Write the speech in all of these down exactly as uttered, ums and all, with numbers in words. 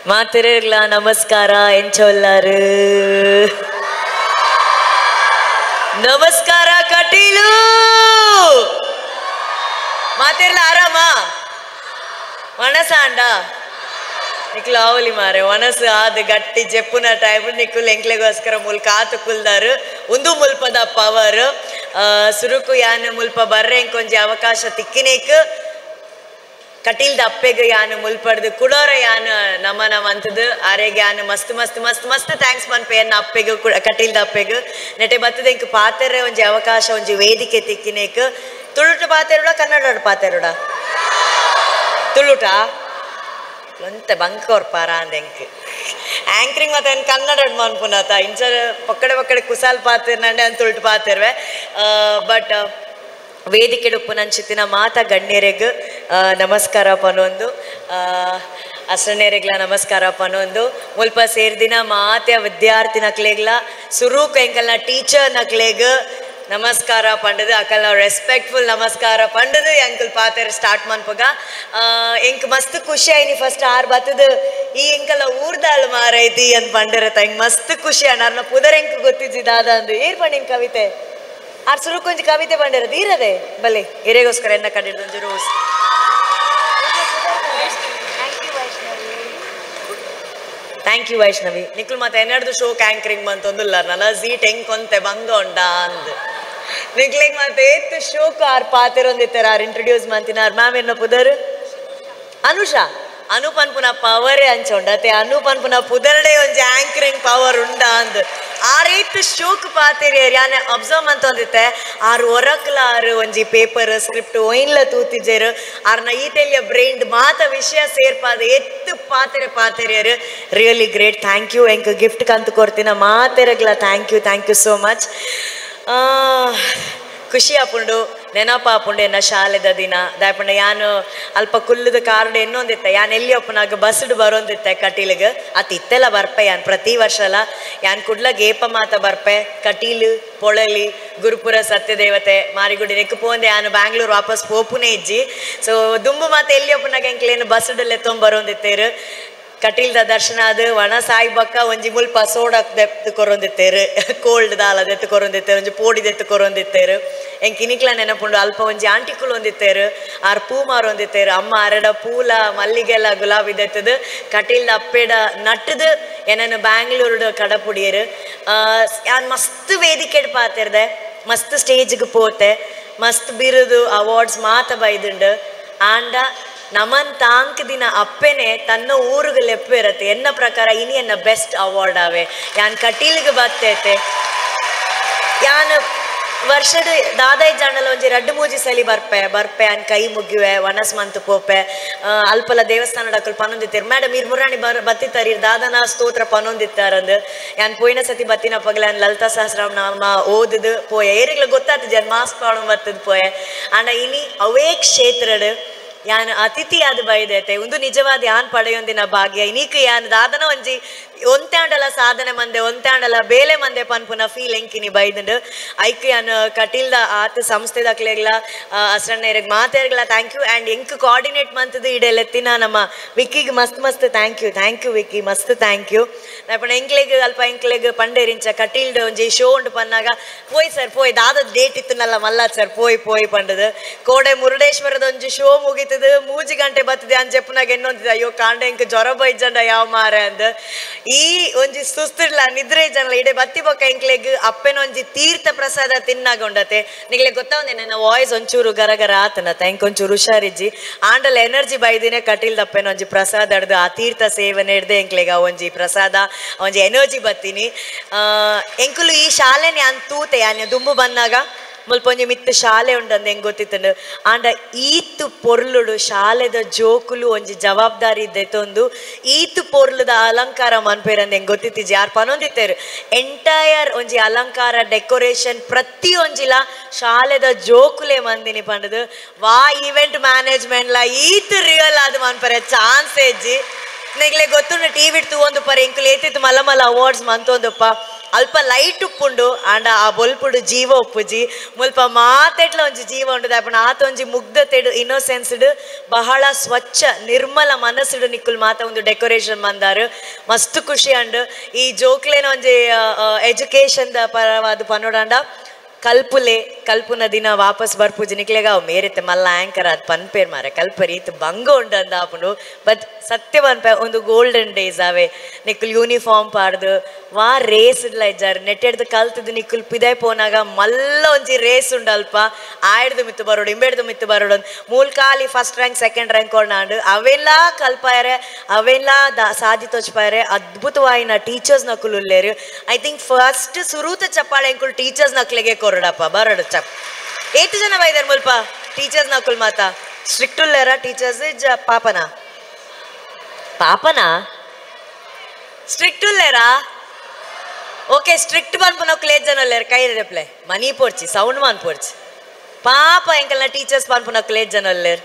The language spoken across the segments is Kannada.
ಮಾತಿರಲ್ಲ ನಮಸ್ಕಾರ ಎಂಚೊಲ್ಲಾರು ನಮಸ್ಕಾರ ಕಟೀಲು ಮಾತಿರಲ್ಲ ಆರಾಮ ಮನಸ ಅಂಡ ನಿಕ್ಲು ಆವಲಿ ಮಾರೆ ಮನಸ್ಸು ಆದ ಗಟ್ಟಿ ಜಪ್ಪುನ ಟೈಮ್ ನಿಕ್ಲು ಎಂಕ್ಲೆಗೋಸ್ಕರ ಮುಲ್ಕ ಆತು ಕುಲ್ದಾರು ಒಂದು ಮುಲ್ಪದ ಪವರ್ ಸುರುಕು ಯಾನ್ ಮುಲ್ಪ ಬರ್ರೆ ಇಂಕೊಂಜಿ ಅವಕಾಶ ತಿಕ್ಕಿನೇಕ್ ಕಟೀಲ್ದ ಅಪ್ಪೆಗೆ ಯಾನು ಮುಲ್ಪಡ್ದು ಕುಡೋರ ಯಾನು ನಮನ ಮಂತದ್ದು ಆರೆಗೆ ಯಾನು ಮಸ್ತ್ ಮಸ್ತ್ ಮಸ್ತ್ ಮಸ್ತ್ ಥ್ಯಾಂಕ್ಸ್ ಮನ್ಪೆ ಅನ್ನ ಅಪ್ಪೆಗೆ ಕಟೀಲ್ದ ಅಪ್ಪೆಗೆ ನೆಟೆ ಬತ್ತದ ಇಂಕ ಪಾತೆರೆ ಒಂಜಿ ಅವಕಾಶ ಒಂಜಿ ವೇದಿಕೆ ತಿಕ್ಕಿನೇಕ್ ತುಳುಟ ಪಾತೆರುಡ ಕನ್ನಡ ಪಾತೆರುಡ ತುಳುಟ ಒಂತೆ ಬಂಕೋರ್ ಪಾರ ಅಂದೆಂಕ್ ಆಂಕರಿಂಗ್ ಮತ್ತೆ ಕನ್ನಡ ಮನ್ಪುನತ ಇಂಚ ಪಕ್ಕಡೆ ಪಕ್ಕಡೆ ಕುಸಾಲ್ ಪಾತೆರ್ ನಂಡೆ ಅಂತ ತುಳುಟು ಪಾತೆರ್ವೆ ಬಟ್ ವೇದಿಕೆ ಉಪ್ಪುನಂಚಿತ್ತಿನ ಮಾತ ಗಣ್ಯರೆಗ್ ನಮಸ್ಕಾರ ಪನೊಂದು ಅಸನೇರೆಗ್ಲ ನಮಸ್ಕಾರ ಪನೊಂದು ಮುಲ್ಪ ಸೇರ್ದಿನ ಮಾತೆ ವಿದ್ಯಾರ್ಥಿ ನಕ್ಲೆಗ್ಲ ಸುರೂಕ್ ಎಂಕಲ್ನ ಟೀಚರ್ ನಕ್ಲೆಗ್ ನಮಸ್ಕಾರ ಪಂಡದು ಅಕಲ್ನ ರೆಸ್ಪೆಕ್ಟ್ಫುಲ್ ನಮಸ್ಕಾರ ಪಂಡದು ಎಂಕಲ್ ಪಾತೆರ್ ಸ್ಟಾರ್ಟ್ ಮನ್ಪಗ ಎಂಕ್ ಮಸ್ತ್ ಖುಷಿ ಆಯ್ನಿ ಫಸ್ಟ್ ಆರ್ ಬತ್ತದು ಈ ಎಂಕಲ್ಲ ಊರ್ದಾಳು ಮಾರೈತಿ ಅಂತ ಪಂಡಿರತ್ತ ಹಿಂಗ್ ಮಸ್ತ್ ಖುಷಿ ಅಣ್ಣ ಪುದರ್ ಎಂಕ್ ಗೊತ್ತಿದ್ದಿದ್ದಾದ ಅಂದು ಏರ್ ಪಂಡಿ ಹಿಂಗ್ ಕವಿತೆ ಆರ್ ಸುರು ಕೊಂಚ ಕವಿತೆ ಬಂದಿರೋದು ಇರದೆ ಬಲೆ ಹಿರೇಗೋಸ್ಕರ ಎನ್ನ ಕಂಡಿಡ್ದು ರೋಸ್ ಥ್ಯಾಂಕ್ ಯು ವೈಷ್ಣವಿ ನಿಕ್ಲು ಮತ್ತೆ ಎನ್ನಡ್ದು ಶೋಕ್ ಆಂಕರಿಂಗ್ ಬಂತೊಂದುಲ್ಲ ನಲ ಸೀಟ್ ಹೆಂಗ್ ಕೊಂತೆ ಬಂಗೊಂಡ ಅಂದ್ ನಿಕ್ಲಿಗೆ ಮತ್ತೆ ಏತ್ ಶೋಕ್ ಆರ್ ಪಾತಿರೊಂದಿತ್ತಾರ ಆರ್ ಇಂಟ್ರೊಡ್ಯೂಸ್ ಮಂತಿನಾರ್ ಮ್ಯಾಮ್ ಎನ್ನ ಪುದರ್ ಅನುಷಾ ಅನೂಪ್ ಅನ್ಪುನ ಪವರೇ ಅಂಚೊಂಡತೆ ಅನೂಪ್ ಅನ್ಪುನ ಪುದರ್ಡೆ ಒಂಜಿ ಆಂಕರಿಂಗ್ ಪವರ್ ಉಂಡ ಅಂದ್ ಆರೇತ್ ಶೋಕ್ ಪಾತಿರಿ ಯಾನ್ ಅಬ್ಸರ್ವ್ ಅಂತಂದಿತ್ತೆ ಆರು ಒರಕ್ಲ ಆರು ಒಂಜಿ ಪೇಪರ್ ಸ್ಕ್ರಿಪ್ಟ್ ಒಯ್ನ್ಲ ತೂತಿಜೇರು ಆರ್ನ ಈತೆಲ್ಯ ಬ್ರೈನ್ ಮಾತ ವಿಷಯ ಸೇರ್ಪಾದ ಎತ್ತು ಪಾತೆರೆ ಪಾತೆರಿಯರು ರಿಯಲಿ ಗ್ರೇಟ್ ಥ್ಯಾಂಕ್ ಯು ಎಂಕ್ ಗಿಫ್ಟ್ ಕಂತು ಕೊಡ್ತೀನ ಮಾತೆರಗ್ಲ thank you thank you so much ಖುಷಿ ಆಪುಂಡು ನೆನಪ ಆಪುಂಡು ಎನ್ನ ಶಾಲೆದ ದಿನ ದಾಯಪಂಡ ಯಾನು ಅಲ್ಪ ಕುಲ್ಲದ ಕಾರ್ಡ್ ಎನ್ನೊಂದಿತ್ತೆ ಯಾನ್ ಎಲ್ಲಿ ಒಪ್ಪನಾಗ ಬಸ್ಡ್ ಬರೋಂದಿತ್ತೆ ಕಟೀಲ್ಗೆ ಅತ್ ಇತ್ತೆಲ್ಲ ಬರ್ಪೆ ಯಾನ್ ಪ್ರತಿ ವರ್ಷ ಅಲ್ಲ ಯಾನ್ ಕುಡ್ಲ ಗೇಪ ಮಾತ ಬರ್ಪೆ ಕಟೀಲು ಪೊಳಲಿ ಗುರುಪುರ ಸತ್ಯದೇವತೆ ಮಾರಿಗುಡಿ ನೆಕ್ ಪೋಂದೆ ಯಾನು ಬ್ಯಾಂಗ್ಳೂರ್ ವಾಪಸ್ ಪೋಪುನೇ ಇಜ್ಜಿ ಸೊ ದುಂಬು ಮಾತ ಎಲ್ಲಿ ಒಪ್ಪನಾಗ ಎಂಕ್ಲೇನು ಬಸ್ಡ್ ಎತ್ತೊಂಡ್ ಬರೋಂದಿತ್ತೇರು ಕಟೀಲ್ದ ದರ್ಶನ ಅದು ಒಣ ಸಾಯಿಬಕ್ಕ ಒಂಜಿ ಮುಲ್ಪ ಸೋಡಕ್ ದೆತ್ತು ಕೊರೊಂದಿತ್ತೇರು ಕೋಲ್ಡ್ ದಾಲ ದೆತ್ತು ಕೊರೊಂದಿತ್ತೇರು ಒಂಜಿ ಪೋಡಿ ದೆತ್ತು ಕೊರೊಂದಿತ್ತೇರು ಎಂಕ್ ಇನಿಕ್ಲ ನೆನಪುಂಡು ಅಲ್ಪ ಒಂಜಿ ಆಂಟಿಕುಲು ಒಂದಿತ್ತೇರು ಆರ್ ಪೂ ಮಾರೊಂದಿತ್ತೇರು ಅಮ್ಮ ಅರಡ ಪೂಲ ಮಲ್ಲಿಗೆಲ್ಲ ಗುಲಾಬಿ ದೆತ್ತದು ಕಟೀಲ್ದ ಅಪ್ಪೆಡ ನಟ್ಟದು ಏನನ್ನು ಬ್ಯಾಂಗ್ಳೂರ್ಡ್ ಕಡಪುಡಿಯರು ಯಾನ್ ಮಸ್ತ್ ವೇದಿಕೆ ಪಾತಿರ್ದೆ ಮಸ್ತ್ ಸ್ಟೇಜ್ಗೆ ಪೋತೆ ಮಸ್ತ್ ಬಿರುದು ಅವಾರ್ಡ್ಸ್ ಮಾತ ಬೈದುಂಡು ಆಂಡ ನಮನ್ ತಾಂಕ್ ದಿನ ಅಪ್ಪೆನೆ ತನ್ನ ಊರಿಗೆ ಲೆಪ್ಪೆ ಇರತ್ತೆ ಎನ್ನ ಪ್ರಕಾರ ಇನಿ ಎನ್ನ ಬೆಸ್ಟ್ ಅವಾರ್ಡ್ ಆವೆ ಯಾನ್ ಕಟೀಲ್ಗೆ ಬರ್ತೈತೆ ಯಾನ್ ವರ್ಷದ ದಾದಾಯ್ ಜಾಣಲ ಒಂಜಿ ರಡ್ಡು ಮೂಜಿ ಸಲಿ ಬರ್ಪೆ ಬರ್ಪೆ ಅನ್ ಕೈ ಮುಗಿವೆ ವನಸ್ ಮಂತು ಪೋಪೆ ಅಲ್ಪಲ ದೇವಸ್ಥಾನ ಡಕ್ಕಲ್ ಪನೊಂದಿತ್ತೇರು ಮೇಡಮ್ ಇರ್ ಮುರಾಣಿ ಬರ್ ಬತ್ತಿತ್ತಾರ ಇರ್ ದಾದನ ಸ್ತೋತ್ರ ಪನೊಂದಿತ್ತಾರಂದು ಯಾನ್ ಪೋಯಿನ ಸತಿ ಬತ್ತಿನ ಪಗಲ ಯಾನ್ ಲಲಿತಾ ಸಹಸ್ರಾಮ್ ನಾಮ ಓದುದು ಪೋಯ ಏರಿಗ್ಲ ಗೊತ್ತಾತು ಜನ್ ಮಾಸ್ಕ್ ಪಾಡು ಬತ್ತದ ಪೋಯ ಆಂಡ ಇನಿ ಅವೇ ಕ್ಷೇತ್ರಡ್ ಯಾನ್ ಅತಿಥಿ ಆದ ಬೈದೈತೆ ಒಂದು ನಿಜವಾದ ಯಾನ್ ಪಡೆಯೊಂದಿನ ಭಾಗ್ಯ ಇನೀಕ ಯಾನ್ ದಾದನ ಒಂಜಿ ಒಂತ್ಯಾಂಡಲ ಸಾಧನೆ ಮಂದೆ ಒಂತ್ಯಾಂಡಲ ಬೇಲೆ ಮಂದೆ ಪನ್ಪುನ ಫೀಲ್ ಎಂಕಿನಿ ಬೈದಂಡು ಐಕ್ ಯಾನ್ ಕಟೀಲ್ದ ಆತ ಸಂಸ್ಥೆ ದಕ್ಲೆಗ್ಲ ಅಸಣ್ಣೆರೆಗ್ ಮಾತೆರ್ಗ್ಲ ಥ್ಯಾಂಕ್ ಯು ಆ್ಯಂಡ್ ಎಂಕ್ ಕೋಆರ್ಡಿನೇಟ್ ಮಂತದ್ದು ಇಡೆಲೆತ್ತಿನ ನಮ್ಮ ವಿಕ್ಕಿಗೆ ಮಸ್ತ್ ಮಸ್ತ್ thank you thank you Vicky ಮಸ್ತ್ ಥ್ಯಾಂಕ್ ಯು ನಾಪಣ ಎಂಕ್ಲೆಗ್ ಅಲ್ಪ ಎಂಕ್ಲೆಗ್ ಪಂಡೇರಿಂಚ ಕಟೀಲ್ಡ್ ಒಂಜಿ ಶೋ ಉಂಡು ಪನ್ನಾಗ ಪೋಯ್ ಸರ್ ಪೋಯ್ ದಾದ ಡೇಟ್ ಇತ್ತನಲ್ಲ ಮಲ್ಲ ಸರ್ ಪೋಯ್ ಪೋಯ್ ಪಂಡದು ಕೋಡೆ ಮುರುಡೇಶ್ವರದ ಒಂಜಿ ಶೋ ಮುಗಿತದ ಮೂಜಿ ಗಂಟೆ ಬರ್ತದೆ ಅಂತ ಜಪ್ಪನಾಗ ಎನ್ನೊಂದಿದೆ ಅಯ್ಯೋ ಕಾಂಡೆ ಎಂಕ್ ಜ್ವರ ಬೈಜಂಡ ಯಾವ ಮಾರೆ ಅಂದ ಈ ಒಂಜಿ ಸುಸ್ತಿರ್ಲ ನಿದ್ರೆ ಜನಲ ಇಡೆ ಬತ್ತಿ ಬೊಕ್ಕ ಎಂಕ್ಲೆಗ್ ಅಪ್ಪೆನ ಒಂಜಿ ತೀರ್ಥ ಪ್ರಸಾದ ತಿನ್ನಾಗೊಂಡತೆ ನಿಗ್ಲೆ ಗೊತ್ತಾವಂದೆ ನನ್ನ ವಾಯ್ಸ್ ಒಂಚೂರು ಗರಗರ ಆತನತ ಎಂಕ್ ಒಂಚೂರು ಹುಷಾರಿಜ್ಜಿ ಆಂಡಲ ಎನರ್ಜಿ ಬೈದಿನೇ ಕಟೀಲ್ದ ಅಪ್ಪೆನ ಒಂಜಿ ಪ್ರಸಾದ ಹಿಡ್ದು ಆ ತೀರ್ಥ ಸೇವನೆ ಹಿಡ್ದೆ ಎಂಕ್ಲೆಗ ಒಂಜಿ ಪ್ರಸಾದ ಒಂಜಿ ಎನರ್ಜಿ ಬತ್ತೀನಿ ಎಂಕುಲು ಈ ಶಾಲೆನೆ ಯಾನ್ ತೂತೆ ಯಾನ್ ದುಂಬು ಬಂದಾಗ ಮುಲ್ಪ ಒಂಜಿ ಮಿತ್ತು ಶಾಲೆ ಉಂಡಂದು ಹೆಂಗೆ ಗೊತ್ತಿತ್ತಂಡು ಆಂಡ ಈತು ಪೊರ್ಲುಡು ಶಾಲೆದ ಜೋಕುಲು ಒಂಜಿ ಜವಾಬ್ದಾರಿ ಇದ್ದೆತ್ತೊಂದು ಈತು ಪೊರ್ಲುದ ಅಲಂಕಾರ ಮನ್ಪೇರಂದು ಹೆಂಗೆ ಗೊತ್ತಿತ್ತಿಜಿ ಯಾರು ಪನೊಂದಿತ್ತೇರು ಎಂಟೈರ್ ಒಂಜಿ ಅಲಂಕಾರ ಡೆಕೋರೇಷನ್ ಪ್ರತಿ ಒಂಜಿಲ ಶಾಲೆದ ಜೋಕುಲೆ ಮಂದಿನಿ ಪಂಡದು ವಾ ಈವೆಂಟ್ ಮ್ಯಾನೇಜ್ಮೆಂಟ್ಲ ಈತು ರಿಯಲ್ ಆದ ಮನ್ಪರೆ ಚಾನ್ಸ್ ಎಜ್ಜಿ ನೆಗ್ಲೆ ಗೊತ್ತುಂಡು ಟಿ ವಿ ತೂವೊಂದು ಪರ ಎಂಕುಲು ಏತಿತ್ತು ಮಲ್ಲ ಮಲ್ಲ ಅವಾರ್ಡ್ಸ್ ಮಂತೊಂದಪ್ಪ ಅಲ್ಪ ಲೈಟ್ ಉಪ್ಪುಂಡು ಆಂಡ ಆ ಬೊಲ್ಪುಡು ಜೀವ ಉಪ್ಪುಜಿ ಮುಲ್ಪ ಮಾತೆಟ್ಲ ಒಂಜಿ ಜೀವ ಉಂಡು ದಾಪಣ ಆತ ಒಂಜಿ ಮುಗ್ಧತೆಡು ಇನ್ನೋಸೆನ್ಸ್ಡ್ ಬಹಳ ಸ್ವಚ್ಛ ನಿರ್ಮಲ ಮನಸ್ಸುಡು ನಿಕ್ಕುಲು ಮಾತ ಒಂದು ಡೆಕೋರೇಷನ್ ಮಂದಾರು ಮಸ್ತ್ ಖುಷಿ ಅಂಡು ಈ ಜೋಕ್ಲೇನ ಒಂಜಿ ಎಜುಕೇಶನ್ ದ ಪರವಾದ ಪನ್ನೋಡಾಂಡ ಕಲ್ಪುಲೆ ಕಲ್ಪುನ ದಿನ ವಾಪಸ್ ಬರ್ಪುಜಿ ನಿಕ್ಲೆಗ ಅವು ಮೇರೆತ್ತೆ ಮಲ್ಲ ಆ್ಯಂಕರ್ ಅದು ಪನ್ಪೇರ್ ಮಾರೆ ಕಲ್ಪರಿ ಇತ್ತು ಬಂಗ ಉಂಡು ಅಂದ ಆಪುಂಡು ಬಟ್ ಸತ್ಯ ಪನ್ಪೆ ಒಂದು ಗೋಲ್ಡನ್ ಡೇಸ್ ಅವೆ ನಿಕ್ಕುಲ್ ಯೂನಿಫಾರ್ಮ್ ಪಾಡ್ದು ವಾ ರೇಸ್ ಇಡ್ಲ ಇಜ್ಜಾರು ನೆಟ್ಟೆಡ್ದು ಕಲ್ತದ್ದು ನಿಕ್ಕುಲ್ ಪಿದಾಯ್ ಪೋನಾಗ ಮಲ್ಲ ಒಂಜಿ ರೇಸ್ ಉಂಡು ಅಲ್ಪ ಆಯ್ಡ್ದು ಮಿತ್ತು ಬರೋಡು ಇಂಬೆಡ್ದು ಮಿತ್ತು ಬರೋಡು ಮೂಲ್ ಖಾಲಿ ಫಸ್ಟ್ ರ್ಯಾಂಕ್ ಸೆಕೆಂಡ್ ರ್ಯಾಂಕ್ ಕೊಂಡಾಂಡು ಅವೆಲ್ಲ ಕಲ್ಪಾಯರೆ ಅವೆಲ್ಲ ದ ಸಾಧಿ ತೋಚ್ಪಾಯರೆ ಅದ್ಭುತವಾಯಿನ ಟೀಚರ್ಸ್ ನಕುಲು ಉಲ್ಲೇರು ಐ ಥಿಂಕ್ ಫಸ್ಟ್ ಸುರೂತ ಚಪ್ಪಾಳೆ ಅಂಕುಲ್ ಟೀಚರ್ಸ್ ನಕ್ಲೆಗೆ ಕೊರಡಪ್ಪ ಬರಡು ಚಪ್ ಏಟು ಜನ ಬೈದಾರ ಮುಲ್ಪ ಟೀಚರ್ಸ್ ನಕುಲ್ ಮಾತಾ ಸ್ಟ್ರಿಕ್ಟ್ ಉಲ್ಲೇರ ಟೀಚರ್ಸ್ ಇಜ್ಜ ಪಾಪನಾ ಪಾಪನಾ ಸ್ಟ್ರಿಕ್ಟ್ ಉಲ್ಲೇರಾ ಓಕೆ ಸ್ಟ್ರಿಕ್ಟ್ ಬಂದ್ಪು ನಕ್ಲು ಏಜ್ ಜನ ಉಲ್ಲೇರು ಕೈ ರೆಪ್ಲೆ ಮನಿ ಪೋಡ್ಚಿ ಸೌಂಡ್ ಮಾನ್ ಪೋಡ್ಚಿ ಪಾಪ ಎಂಕಲ್ನ ಟೀಚರ್ಸ್ ಬಂದ್ಪು ನಕ್ಲು ಏಜ್ ಜನ ಉಲ್ಲೇರು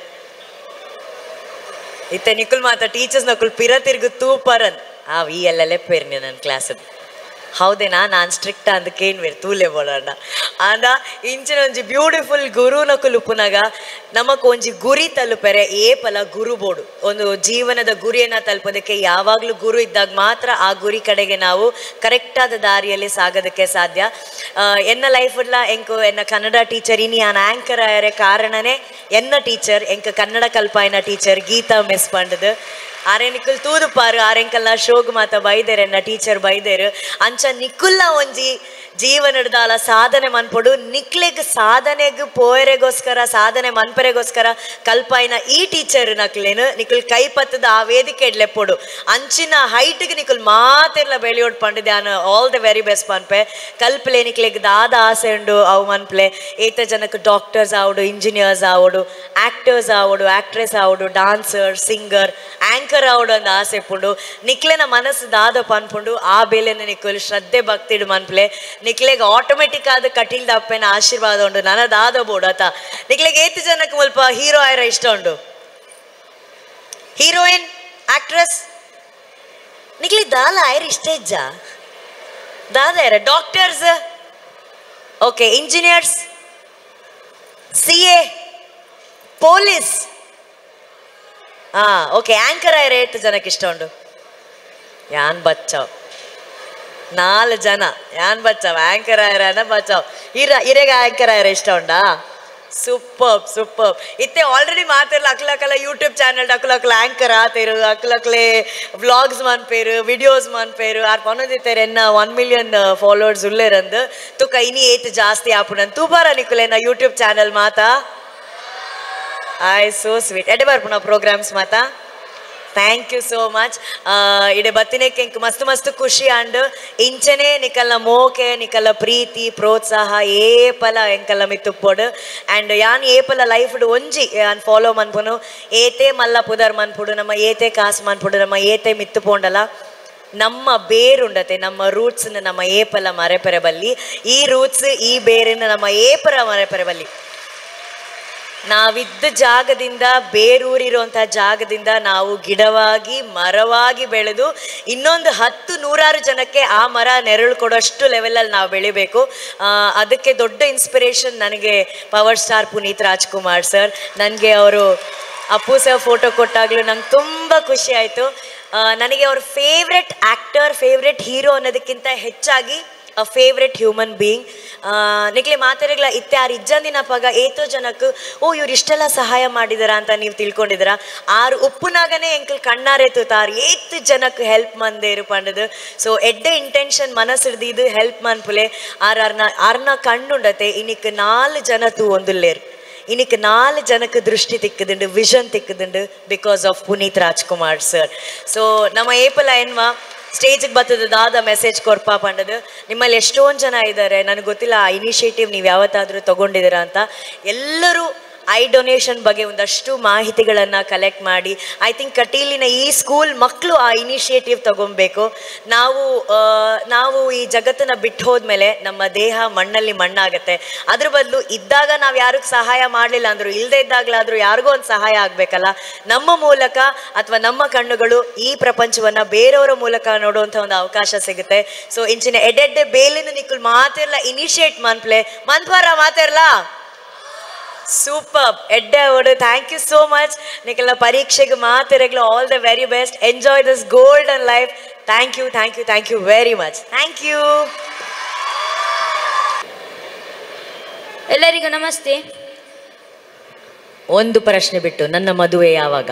ಇತ್ತೆ ನಿಕುಲ್ ಮಾತಾ ಟೀಚರ್ಸ್ ನಕುಲ್ ಪಿರ ತಿರ್ಗು ತೂಪರನ್ ಆ ಈ ಎಲ್ಲೆಲ್ಲೇ ಪೇರ್ನಿ ನನ್ನ ಕ್ಲಾಸದ್ದು ಹೌದೇನಾ ನಾನು ಸ್ಟ್ರಿಕ್ಟ್ ಅಂದಕ್ಕೆ ಏನು ಬೇರೆ ತೂಲೆ ಬೋಡಣ್ಣ ಅಂದ ಇಂಚಿನ ಒಂಜಿ ಬ್ಯೂಟಿಫುಲ್ ಗುರು ನಕುಲು ಉಪ್ಪುನಾಗ ನಮಕ್ ಒಂಜಿ ಗುರಿ ತಲುಪರೆ ಏಪಲ ಗುರು ಬೋಡು ಒಂದು ಜೀವನದ ಗುರಿಯನ್ನು ತಲುಪೋದಕ್ಕೆ ಯಾವಾಗಲೂ ಗುರು ಇದ್ದಾಗ ಮಾತ್ರ ಆ ಗುರಿ ಕಡೆಗೆ ನಾವು ಕರೆಕ್ಟಾದ ದಾರಿಯಲ್ಲಿ ಸಾಗೋದಕ್ಕೆ ಸಾಧ್ಯ ಎನ್ನ ಲೈಫಲ್ಲ ಎಂಕು ಎನ್ನ ಕನ್ನಡ ಟೀಚರ್ ಇನಿ ಆನ್ ಆ್ಯಂಕರ್ ಆಯರೆ ಕಾರಣನೇ ಎನ್ನ ಟೀಚರ್ ಎಂಕ ಕನ್ನಡ ಕಲ್ಪಾಯಿನ ಟೀಚರ್ ಗೀತಾ ಮಿಸ್ ಪಂಡದು ಆರೆ ನಿಕ್ಕುಲ್ ತೂದು ಪಾರು ಆರೆಂಕಲ್ನ ಶೋಗ್ ಮಾತ ಬೈದೇರು ಎನ್ನ ಟೀಚರ್ ಬೈದೇರು ಅಂಚ ನಿಕ್ಕುಲ್ಲ ಒಂಜಿ ಜೀವನದಾಲ ಸಾಧನೆ ಮನ್ಪೊಡು ನಿಕ್ಲೆಗ್ ಸಾಧನೆಗ್ ಪೋಯರೆಗೋಸ್ಕರ ಸಾಧನೆ ಮನ್ಪರೆಗೋಸ್ಕರ ಕಲ್ಪಾಯಿನ ಈ ಟೀಚರ್ ನಕ್ಲೇನು ನಿಕ್ಕುಲ್ ಕೈ ಪತ್ತದ ಆ ವೇದಿಕೆ ಇಡ್ಲೆಪ್ಪೊಡು ಅಂಚಿನ ಹೈಟ್ಗೆ ನಿಕ್ಕುಲ್ ಮಾತೆಲ್ಲ ಬೆಳೆಯೋಡು ಪಂಡು ಧ್ಯಾನ ಆಲ್ ದ ವೆರಿ ಬೆಸ್ಟ್ ಪನ್ಪೆ ಕಲ್ಪಲೆ ನಿಕ್ಲೆಗ್ ದಾದ ಆಸೆ ಉಂಡು ಅವು ಮನ್ಪಲೆ ಏತ ಜನಕ್ಕೆ ಡಾಕ್ಟರ್ಸ್ ಆವಡು ಇಂಜಿನಿಯರ್ಸ್ ಆವಡು ಆಕ್ಟರ್ಸ್ ಆವಡು ಆಕ್ಟ್ರೆಸ್ ಆವಡು ಡಾನ್ಸರ್ ಸಿಂಗರ್ ಆಂಕರ್ ಆವಡು ಅಂದ ಆಸೆ ಪುಂಡು ನಿಕ್ಲೆನ ಮನಸ್ಸು ದಾದ ಪನ್ಪುಂಡು ಆ ಬೇಲೆನ ನಿಕ್ಕುಲ್ ಶ್ರದ್ಧೆ ಭಕ್ತಿಡು ಮನ್ಪಲೆ ನಿಕ್ಲೆಗೆ ಆಟೋಮೆಟಿಕ್ ಆದ ಕಟೀಲ್ ದಪ್ಪನ ಆಶೀರ್ವಾದ ಉಂಡು ನನ್ನದಾದ ಬೋಡು ಆತ ನಿಕ್ಲೆಗೆ ಏತು ಜನಕ್ಕೆ ಸ್ವಲ್ಪ ಹೀರೋ ಆಯ್ರ ಇಷ್ಟ ಉಂಡು ಹೀರೋಯಿನ್ ಆಕ್ಟ್ರೆಸ್ ನಿಕ್ಲಿ ದಾಲ ಆಯ್ರ ಇಷ್ಟ ಇಜ್ಜ ದಾದ ಆಯ್ರ doctors okay engineers C A police ಹಾ ಓಕೆ ಆಂಕರ್ ಆಯ್ರ ಏತು ಜನಕ್ಕೆ ಇಷ್ಟ ಉಂಡು ಯಾನ್ ಬಚ್ಚಾವ್ ನಾಲ್ ಜನ ಯಾನ್ ಬಚ್ಚಾವ್ ಆಂಕರ್ ಆಯ್ರನ ಬಚ್ಚಾವ್ ಇರ ಇರೆಗ ಆಂಕರ್ ಆಯ್ರ ಇಷ್ಟ ಉಂಡಾ ಸೂಪರ್ ಸೂಪರ್ ಇತ್ತೆ ಆಲ್ರೆಡಿ ಮಾತಿರ್ಲ ಅಕ್ಲಕ್ಕಲ್ಲ ಯೂಟ್ಯೂಬ್ ಚಾನಲ್ ಅಕ್ಲಕ್ಕಲ ಆಂಕರ್ ಆತೇರು ಅಕ್ಲಕ್ಲೆ ವ್ಲಾಗ್ಸ್ ಮನ್ಪೇರು ವಿಡಿಯೋಸ್ ಮನ್ಪೇರು ಆರ್ ಪೊನ್ನದಿತ್ತೇರು ಎನ್ನ ಒನ್ ಮಿಲಿಯನ್ ಫಾಲೋವರ್ಸ್ ಉಲ್ಲೇರಂದು ತುಕ ಇನಿ ಏತ್ ಜಾಸ್ತಿ ಆಪುಣನ್ ತೂಪಾರ ನಿಕ್ಕುಲೆನ ಯೂಟ್ಯೂಬ್ ಚಾನಲ್ ಮಾತಾ ಆಯ್ ಸೋ ಸ್ವೀಟ್ ಎಡೆ ಬರ್ಪುನ ಪ್ರೋಗ್ರಾಮ್ಸ್ ಮಾತಾ ಥ್ಯಾಂಕ್ ಯು ಸೋ ಮಚ್ ಇಡೆ ಬತ್ತಿನೇಕೆ ಇಂಕ್ ಮಸ್ತ್ ಮಸ್ತ್ ಖುಷಿ ಅಂಡ್ ಇಂಚನೆ ನಿಕಲ್ನ ಮೋಕೆ ನಿಕಲ್ನ ಪ್ರೀತಿ ಪ್ರೋತ್ಸಾಹ ಏಪಲ ಎಂಕಲ್ಲ ಮಿತ್ತುಪ್ಪೋಡು ಆ್ಯಂಡ್ ಯಾನ್ ಏಪಲ ಲೈಫ್ಡು ಒಂಜಿ ಯಾನ್ ಫಾಲೋ ಮನ್ಪುನು ಏತೆ ಮಲ್ಲ ಪುದರ್ ಮನ್ಪುಡು ನಮ್ಮ ಏತೆ ಕಾಸು ಮನ್ಪುಡು ನಮ್ಮ ಏತೆ ಮಿತ್ತುಪೋಂಡಲ ನಮ್ಮ ಬೇರುಂಡತೆ ನಮ್ಮ ರೂಟ್ಸ್ನ ನಮ್ಮ ಏಪಲ ಮರೆಪೆರೆ ಬಲ್ಲಿ ಈ ರೂಟ್ಸ್ ಈ ಬೇರಿನ ನಮ್ಮ ಏಪರ ಮರೆಪೆರೆ ಬಲ್ಲಿ ನಾವಿದ್ದ ಜಾಗದಿಂದ ಬೇರೂರಿರುವಂಥ ಜಾಗದಿಂದ ನಾವು ಗಿಡವಾಗಿ ಮರವಾಗಿ ಬೆಳೆದು ಇನ್ನೊಂದು ಹತ್ತು ನೂರಾರು ಜನಕ್ಕೆ ಆ ಮರ ನೆರಳು ಕೊಡೋಷ್ಟು ಲೆವೆಲಲ್ಲಿ ನಾವು ಬೆಳಿಬೇಕು ಅದಕ್ಕೆ ದೊಡ್ಡ ಇನ್ಸ್ಪಿರೇಷನ್ ನನಗೆ power star Puneeth Rajkumar sir ನನಗೆ ಅವರು ಅಪ್ಪು ಸರ್ ಫೋಟೋ ಕೊಟ್ಟಾಗಲೂ ನಂಗೆ ತುಂಬ ಖುಷಿ ಆಯಿತು ನನಗೆ ಅವ್ರ ಫೇವ್ರೆಟ್ ಆ್ಯಕ್ಟರ್ ಫೇವ್ರೆಟ್ ಹೀರೋ ಅನ್ನೋದಕ್ಕಿಂತ ಹೆಚ್ಚಾಗಿ ಅ ಫೇವ್ರೆಟ್ ಹ್ಯೂಮನ್ ಬೀಯಿಂಗ್ ನಿಕ್ಲೆ ಮಾತಾಡಿಗ್ಲ ಇತ್ತೆ ಆರು ಇಜ್ಜಂದಿನ ಪಗ ಏತೋ ಜನಕ್ಕೆ ಓ ಇವ್ರು ಇಷ್ಟೆಲ್ಲ ಸಹಾಯ ಮಾಡಿದಾರ ಅಂತ ನೀವು ತಿಳ್ಕೊಂಡಿದ್ದೀರ ಆರು ಉಪ್ಪುನಾಗನೇ ಎಂಕಲ್ ಕಣ್ಣಾರೇತು ತಾರು ಏತು ಜನಕ್ಕೆ ಹೆಲ್ಪ್ ಮಂದೇರು ಪಂಡದು ಸೊ ಎಡ್ಡೆ ಇಂಟೆನ್ಷನ್ ಮನಸ್ಸಿಡ್ದು ಇದು ಹೆಲ್ಪ್ ಮನ್ಪುಲೆ ಆರ್ ಅರ್ನ ಅರ್ನ ಕಣ್ಣುಂಡತೆ ಇನ್ನಿಕ್ ನಾಲ್ ಜನ ತೂ ಒಂದುಲ್ಲೇರು இன்னைக்கு நாலு ஜனக்கு திருஷ்டி திக்குதுண்டு விஷன் திக்குதுண்டு because of Puneeth Rajkumar sir so ನಮ್ಮ ಏಪಲ ಏನ್ವಾ ಸ್ಟೇಜಿಗೆ ಬರ್ತದ ದಾದ ಮೆಸೇಜ್ ಕೊರ್ಪಾ ಪಂಡದು ನಿಮ್ಮಲ್ಲಿ ಎಷ್ಟೊಂದು ಜನ ಇದ್ದಾರೆ ನನಗೆ ಗೊತ್ತಿಲ್ಲ ಆ ಇನಿಷಿಯೇಟಿವ್ ನೀವು ಯಾವತ್ತಾದರೂ ತೊಗೊಂಡಿದ್ದೀರಾ ಅಂತ ಎಲ್ಲರೂ ಐ ಡೊನೇಷನ್ ಬಗ್ಗೆ ಒಂದಷ್ಟು ಮಾಹಿತಿಗಳನ್ನು ಕಲೆಕ್ಟ್ ಮಾಡಿ ಐ ಥಿಂಕ್ ಕಟೀಲಿನ ಈ ಸ್ಕೂಲ್ ಮಕ್ಕಳು ಆ ಇನಿಷಿಯೇಟಿವ್ ತಗೊಬೇಕು. ನಾವು ನಾವು ಈ ಜಗತ್ತನ್ನು ಬಿಟ್ಟು ಹೋದ್ಮೇಲೆ ನಮ್ಮ ದೇಹ ಮಣ್ಣಲ್ಲಿ ಮಣ್ಣಾಗುತ್ತೆ. ಅದ್ರ ಬದಲು ಇದ್ದಾಗ ನಾವು ಯಾರಿಗೂ ಸಹಾಯ ಮಾಡಲಿಲ್ಲ ಅಂದರು, ಇಲ್ಲದೆ ಇದ್ದಾಗಲಾದರೂ ಯಾರಿಗೂ ಒಂದು ಸಹಾಯ ಆಗಬೇಕಲ್ಲ. ನಮ್ಮ ಮೂಲಕ ಅಥವಾ ನಮ್ಮ ಕಣ್ಣುಗಳು ಈ ಪ್ರಪಂಚವನ್ನು ಬೇರೆಯವರ ಮೂಲಕ ನೋಡುವಂಥ ಒಂದು ಅವಕಾಶ ಸಿಗುತ್ತೆ. ಸೊ ಇಂಚಿನ ಎಡೆಡ್ಡೆ ಬೇಲಿನ ನಿಕ್ಕುಲ್ ಮಾತಿರ್ಲ ಇನಿಷಿಯೇಟ್ ಮನ್ಪ್ಲೆ ಮನ್ಪಾರ ಮಾತಿರ್ಲಾ ಸೂಪರ್ ಎಡ್ಡೆ ಅವಡು. Thank you so much. ನಿಕ್ಕೆಲ್ಲ ಪರೀಕ್ಷೆಗೆ ಮಾತಿರಗ್ಲು all the very best. Enjoy this golden life. Thank you thank you thank you very much. Thank you. ಎಲ್ಲರಿಗೂ ನಮಸ್ತೆ. ಒಂದು ಪ್ರಶ್ನೆ ಬಿಟ್ಟು, ನನ್ನ ಮದುವೆ ಯಾವಾಗ?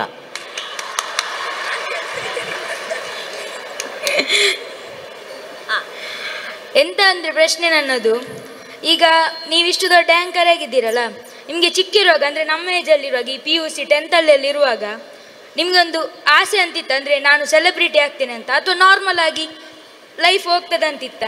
ಎಂತ ಅಂದರೆ ಪ್ರಶ್ನೆ ನನ್ನದು, ಈಗ ನೀವಿಷ್ಟು ದೊಡ್ಡ ಆ್ಯಂಕರ್ ಆಗಿದ್ದೀರಲ್ಲ, ನಿಮಗೆ ಚಿಕ್ಕಿರುವಾಗ ಅಂದರೆ ನಮ್ಮ ಏಜಲ್ಲಿರುವಾಗ ಈ ಪಿ ಯು ಸಿ ಟೆಂತಲ್ಲಿರುವಾಗ ನಿಮಗೊಂದು ಆಸೆ ಅಂತಿತ್ತ, ಅಂದರೆ ನಾನು ಸೆಲೆಬ್ರಿಟಿ ಆಗ್ತೇನೆ ಅಂತ, ಅಥವಾ ನಾರ್ಮಲ್ ಆಗಿ ಲೈಫ್ ಹೋಗ್ತದೆ ಅಂತಿತ್ತ?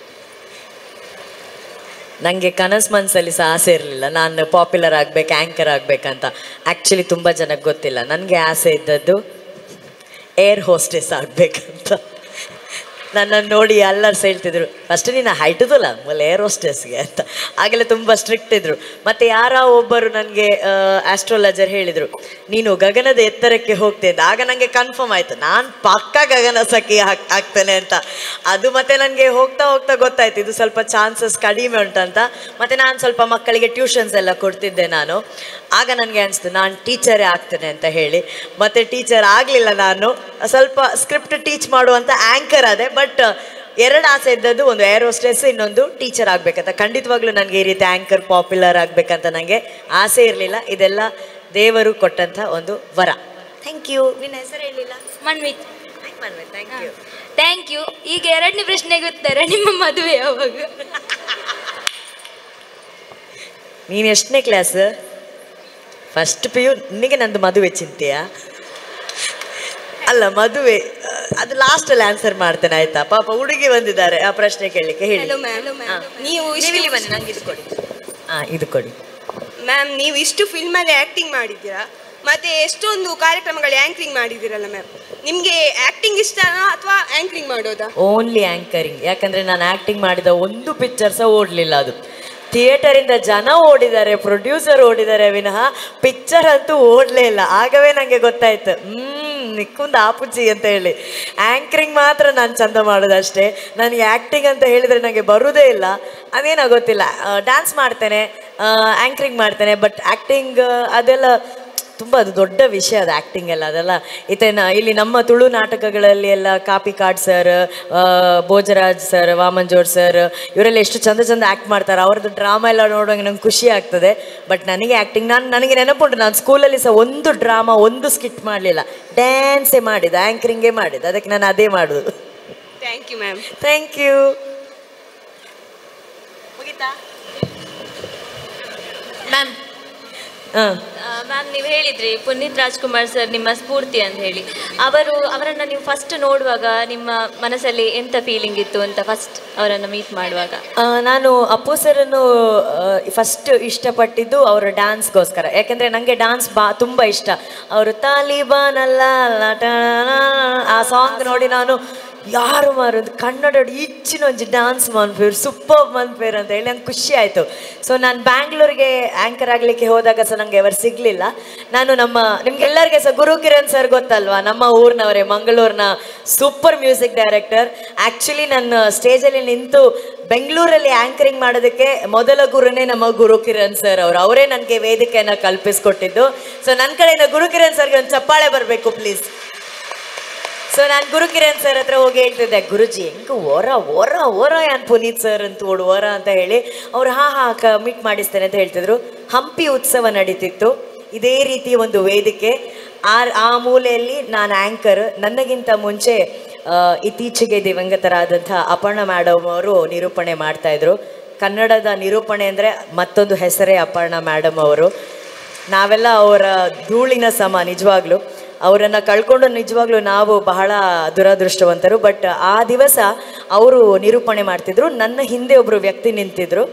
ನನಗೆ ಕನಸು ಮನಸ್ಸಲ್ಲಿ ಸಹ ಆಸೆ ಇರಲಿಲ್ಲ ನಾನು ಪಾಪ್ಯುಲರ್ ಆಗಬೇಕು, ಆ್ಯಂಕರ್ ಆಗಬೇಕಂತ. ಆ್ಯಕ್ಚುಲಿ ತುಂಬ ಜನಕ್ಕೆ ಗೊತ್ತಿಲ್ಲ, ನನಗೆ ಆಸೆ ಇದ್ದದ್ದು ಏರ್ ಹೋಸ್ಟೆಸ್ ಆಗಬೇಕಂತ. ನನ್ನನ್ನು ನೋಡಿ ಎಲ್ಲರೂ ಹೇಳ್ತಿದ್ರು, ಫಸ್ಟ್ ನೀನು ಹೈಟದಲ್ಲ ಮೊದಲು ಏರ್ ಹೋಸ್ಟೆಸ್ಗೆ ಅಂತ. ಆಗಲೇ ತುಂಬ ಸ್ಟ್ರಿಕ್ಟ್ ಇದ್ದರು. ಮತ್ತು ಯಾರೋ ಒಬ್ಬರು ನನಗೆ ಆಸ್ಟ್ರಾಲಜರ್ ಹೇಳಿದರು, ನೀನು ಗಗನದ ಎತ್ತರಕ್ಕೆ ಹೋಗ್ತಿದ್ದ. ಆಗ ನನಗೆ ಕನ್ಫರ್ಮ್ ಆಯಿತು, ನಾನು ಪಕ್ಕ ಗಗನ ಸಖಿ ಹಾಕ್ ಆಗ್ತೇನೆ ಅಂತ. ಅದು ಮತ್ತು ನನಗೆ ಹೋಗ್ತಾ ಹೋಗ್ತಾ ಗೊತ್ತಾಯ್ತು ಇದು ಸ್ವಲ್ಪ ಚಾನ್ಸಸ್ ಕಡಿಮೆ ಉಂಟಂತ. ಮತ್ತು ನಾನು ಸ್ವಲ್ಪ ಮಕ್ಕಳಿಗೆ ಟ್ಯೂಷನ್ಸ್ ಎಲ್ಲ ಕೊಡ್ತಿದ್ದೆ ನಾನು. ಆಗ ನನಗೆ ಅನಿಸ್ತು ನಾನು ಟೀಚರೇ ಆಗ್ತೇನೆ ಅಂತ ಹೇಳಿ. ಮತ್ತು ಟೀಚರ್ ಆಗಲಿಲ್ಲ, ನಾನು ಸ್ವಲ್ಪ ಸ್ಕ್ರಿಪ್ಟ್ ಟೀಚ್ ಮಾಡುವಂಥ ಆ್ಯಂಕರ್ ಅದೇ. ಬಟ್ ಎರಡು ಆಸೆ ಇದ್ದದ್ದು, ಒಂದು ಏರ್ ಹೋಸ್ಟೆಸ್, ಇನ್ನೊಂದು ಟೀಚರ್ ಆಗಬೇಕಂತ. ಖಂಡಿತವಾಗ್ಲೂ ನನಗೆ ಈ ರೀತಿ ಆ್ಯಂಕರ್ ಪಾಪ್ಯುಲರ್ ಆಗಬೇಕಂತ ನನಗೆ ಆಸೆ ಇರಲಿಲ್ಲ. ಇದೆಲ್ಲ ದೇವರು ಕೊಟ್ಟಂಥ ಒಂದು ವರ. Thank you. ನಿನ್ನ ಹೆಸರು ಹೇಳಿಲ್ಲ? Manvith. Manvith, thank you. Thank you. ಈಗ ಎರಡನೇ ಪ್ರಶ್ನೆಗೆ ಉತ್ತರ, ನಿಮ್ಮ ಮದುವೆ ಯಾವಾಗ? ನೀನು ಎಷ್ಟನೇ ಕ್ಲಾಸ್? First P U. ನಿನಗೆ ನಂದು ಮದುವೆ ಚಿಂತೆಯಾ? ಅಲ್ಲ, ಮದುವೆ ಅದು ಲಾಸ್ಟಲ್ಲಿ ಆನ್ಸರ್ ಮಾಡ್ತೇನೆ ಆಯ್ತಾ? ಪಾಪ ಹುಡುಗಿ ಬಂದಿದ್ದಾರೆ ಆ ಪ್ರಶ್ನೆ ಕೇಳಲಿಕ್ಕೆ. ಹೇಳಿ. ನೀವು ಬನ್ನಿ, ನಂಗೆ ಇದು ಕೊಡಿ. ಹಾಂ, ಇದು ಕೊಡಿ. ಮ್ಯಾಮ್, ನೀವು ಇಷ್ಟು ಫಿಲ್ಮಲ್ಲಿ ಆ್ಯಕ್ಟಿಂಗ್ ಮಾಡಿದ್ದೀರಾ, ಮತ್ತೆ ಎಷ್ಟೊಂದು ಕಾರ್ಯಕ್ರಮಗಳು ಆ್ಯಂಕರಿಂಗ್ ಮಾಡಿದ್ದೀರಲ್ಲ ಮ್ಯಾಮ್, ನಿಮಗೆ ಆ್ಯಕ್ಟಿಂಗ್ ಇಷ್ಟನಾ ಅಥವಾ ಆ್ಯಂಕರಿಂಗ್ ಮಾಡೋದಾ? Only anchoring. ಯಾಕಂದರೆ ನಾನು ಆ್ಯಕ್ಟಿಂಗ್ ಮಾಡಿದ ಒಂದು ಪಿಕ್ಚರ್ ಸಹ ಓಡಲಿಲ್ಲ. ಅದು ಥಿಯೇಟರಿಂದ ಜನ ಓಡಿದ್ದಾರೆ, ಪ್ರೊಡ್ಯೂಸರ್ ಓಡಿದ್ದಾರೆ ವಿನಃ ಪಿಕ್ಚರ್ ಅಂತೂ ಓಡಲೇ ಇಲ್ಲ. ಆಗವೇ ನನಗೆ ಗೊತ್ತಾಯ್ತು, ಹ್ಞೂ ನಿಕ್ಕುಂದು ಆಪುಜಿ ಅಂತ ಹೇಳಿ. ಆ್ಯಂಕರಿಂಗ್ ಮಾತ್ರ ನಾನು ಚಂದ ಮಾಡೋದಷ್ಟೇ. ನನಗೆ ಆ್ಯಕ್ಟಿಂಗ್ ಅಂತ ಹೇಳಿದರೆ ನನಗೆ ಬರೋದೇ ಇಲ್ಲ. ಅದೇನೋ ಗೊತ್ತಿಲ್ಲ. ಡ್ಯಾನ್ಸ್ ಮಾಡ್ತೇನೆ, ಆ್ಯಂಕರಿಂಗ್ ಮಾಡ್ತೇನೆ, ಬಟ್ ಆ್ಯಕ್ಟಿಂಗ್ ಅದೆಲ್ಲ ತುಂಬ ಅದು ದೊಡ್ಡ ವಿಷಯ. ಅದು ಆ್ಯಕ್ಟಿಂಗ್ ಎಲ್ಲ ಅದೆಲ್ಲ ಇತೇನ ಇಲ್ಲಿ ನಮ್ಮ ತುಳು ನಾಟಕಗಳಲ್ಲಿ ಎಲ್ಲ Kapikad sir, Bhojaraj sir, Vaman ಜೋಡ್ ಸರ್, ಇವರೆಲ್ಲ ಎಷ್ಟು ಚಂದ ಚಂದ ಆ್ಯಕ್ಟ್ ಮಾಡ್ತಾರೆ. ಅವ್ರದ್ದು ಡ್ರಾಮಾ ಎಲ್ಲ ನೋಡುವಾಗ ನಂಗೆ ಖುಷಿ ಆಗ್ತದೆ. ಬಟ್ ನನಗೆ ಆ್ಯಕ್ಟಿಂಗ್, ನಾನು ನನಗೆ ನೆನಪುಂಟು, ನಾನು ಸ್ಕೂಲಲ್ಲಿ ಸಹ ಒಂದು ಡ್ರಾಮಾ ಒಂದು ಸ್ಕಿಟ್ ಮಾಡಲಿಲ್ಲ, ಡ್ಯಾನ್ಸೇ ಮಾಡಿದ್ದು, ಆ್ಯಂಕರಿಂಗೇ ಮಾಡಿದ್ದು. ಅದಕ್ಕೆ ನಾನು ಅದೇ ಮಾಡೋದು. Thank you ma'am. Thank you. ಮುಗಿತಾ ಮ್ಯಾಮ್? ಹಾಂ ಮ್ಯಾಮ್, ನೀವು ಹೇಳಿದ್ರಿ ಪುನೀತ್ ರಾಜ್ಕುಮಾರ್ ಸರ್ ನಿಮ್ಮ ಸ್ಫೂರ್ತಿ ಅಂತ ಹೇಳಿ. ಅವರು ಅವರನ್ನು ನೀವು ಫಸ್ಟ್ ನೋಡುವಾಗ ನಿಮ್ಮ ಮನಸ್ಸಲ್ಲಿ ಎಂಥ ಫೀಲಿಂಗ್ ಇತ್ತು ಅಂತ, ಫಸ್ಟ್ ಅವರನ್ನು ಮೀಟ್ ಮಾಡುವಾಗ? ನಾನು ಅಪ್ಪು ಸರನ್ನು ಫಸ್ಟ್ ಇಷ್ಟಪಟ್ಟಿದ್ದು ಅವರ ಡ್ಯಾನ್ಸ್ಗೋಸ್ಕರ. ಯಾಕೆಂದರೆ ನನಗೆ ಡ್ಯಾನ್ಸ್ ಬಾ ತುಂಬ ಇಷ್ಟ. ಅವರು ತಾಲಿಬಾನ್ ಅಲ್ಲ ಆ ಸಾಂಗ್ ನೋಡಿ ನಾನು ಯಾರು ಮಾರೋದು ಕನ್ನಡ ಇಚ್ಚಿನ ಒಂಜಿ ಡ್ಯಾನ್ಸ್ ಮನ್ಪೇರು ಸೂಪರ್ ಮನ್ಪೇರು ಅಂತ ಹೇಳಿ ನಂಗೆ ಖುಷಿ ಆಯಿತು. ಸೊ ನಾನು ಬ್ಯಾಂಗ್ಳೂರಿಗೆ ಆ್ಯಂಕರ್ ಆಗಲಿಕ್ಕೆ ಹೋದಾಗ ಸಹ ನನಗೆ ಅವರು ಸಿಗಲಿಲ್ಲ. ನಾನು ನಮ್ಮ ನಿಮ್ಗೆಲ್ಲರಿಗೆ ಸಹ ಗುರು ಕಿರಣ್ ಸರ್ ಗೊತ್ತಲ್ವಾ, ನಮ್ಮ ಊರಿನವರೇ, ಮಂಗಳೂರಿನ ಸೂಪರ್ ಮ್ಯೂಸಿಕ್ ಡೈರೆಕ್ಟರ್. ಆ್ಯಕ್ಚುಲಿ ನಾನು ಸ್ಟೇಜಲ್ಲಿ ನಿಂತು ಬೆಂಗಳೂರಲ್ಲಿ ಆ್ಯಂಕರಿಂಗ್ ಮಾಡೋದಕ್ಕೆ ಮೊದಲ ಗುರುನೇ ನಮ್ಮ ಗುರು ಕಿರಣ್ ಸರ್ ಅವರು. ಅವರೇ ನನಗೆ ವೇದಿಕೆಯನ್ನು ಕಲ್ಪಿಸ್ಕೊಟ್ಟಿದ್ದು. ಸೊ ನನ್ನ ಕಡೆಯಿಂದ ಗುರು ಕಿರಣ್ ಸರ್ಗೆ ಒಂದು ಚಪ್ಪಾಳೆ ಬರಬೇಕು ಪ್ಲೀಸ್. ಸೊ ನಾನು ಗುರು ಕಿರಣ್ ಸರ್ ಹತ್ರ ಹೋಗಿ ಹೇಳ್ತಿದ್ದೆ, ಗುರುಜಿ ಹೆಂಗೆ ಓರ ಓರ ಓರ ಏನು ಪುನೀತ್ ಸರ್ ಅಂತ ಓಡು ಓರ ಅಂತ ಹೇಳಿ. ಅವ್ರು ಹಾಂ ಹಾಂ ಕ ಮೀಟ್ ಮಾಡಿಸ್ತೇನೆ ಅಂತ ಹೇಳ್ತಿದ್ರು. ಹಂಪಿ ಉತ್ಸವ ನಡೀತಿತ್ತು, ಇದೇ ರೀತಿ ಒಂದು ವೇದಿಕೆ. ಆ ಆ ಮೂಲೆಯಲ್ಲಿ ನಾನು ಆ್ಯಂಕರ್. ನನಗಿಂತ ಮುಂಚೆ ಇತ್ತೀಚೆಗೆ ದಿವಂಗತರಾದಂಥ ಅಪರ್ಣ ಮೇಡಮ್ ಅವರು ನಿರೂಪಣೆ ಮಾಡ್ತಾಯಿದ್ರು. ಕನ್ನಡದ ನಿರೂಪಣೆ ಅಂದರೆ ಮತ್ತೊಂದು ಹೆಸರೇ ಅಪರ್ಣ ಮೇಡಮ್ ಅವರು. ನಾವೆಲ್ಲ ಅವರ ಧೂಳಿನ ಸಮ ನಿಜವಾಗ್ಲೂ. ಅವರನ್ನು ಕಳ್ಕೊಂಡು ನಿಜವಾಗ್ಲೂ ನಾವು ಬಹಳ ದುರದೃಷ್ಟವಂತರು. ಬಟ್ ಆ ದಿವಸ ಅವರು ನಿರೂಪಣೆ ಮಾಡ್ತಿದ್ರು. ನನ್ನ ಹಿಂದೆ ಒಬ್ಬರು ವ್ಯಕ್ತಿ ನಿಂತಿದ್ರು.